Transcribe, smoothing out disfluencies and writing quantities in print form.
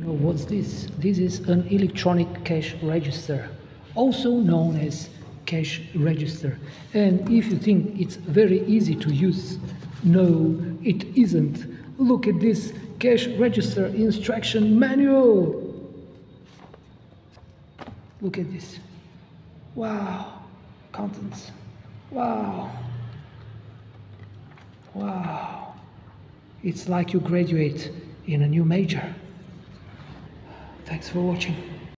What's this? This is an electronic cash register, also known as cash register. And if you think it's very easy to use, no, it isn't. Look at this cash register instruction manual. Look at this. Wow. Contents. Wow. Wow. It's like you graduate in a new major. Thanks for watching.